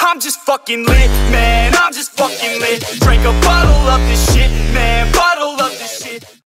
I'm just fucking lit, man, I'm just fucking lit. Drink a bottle of this shit, man, bottle of this shit.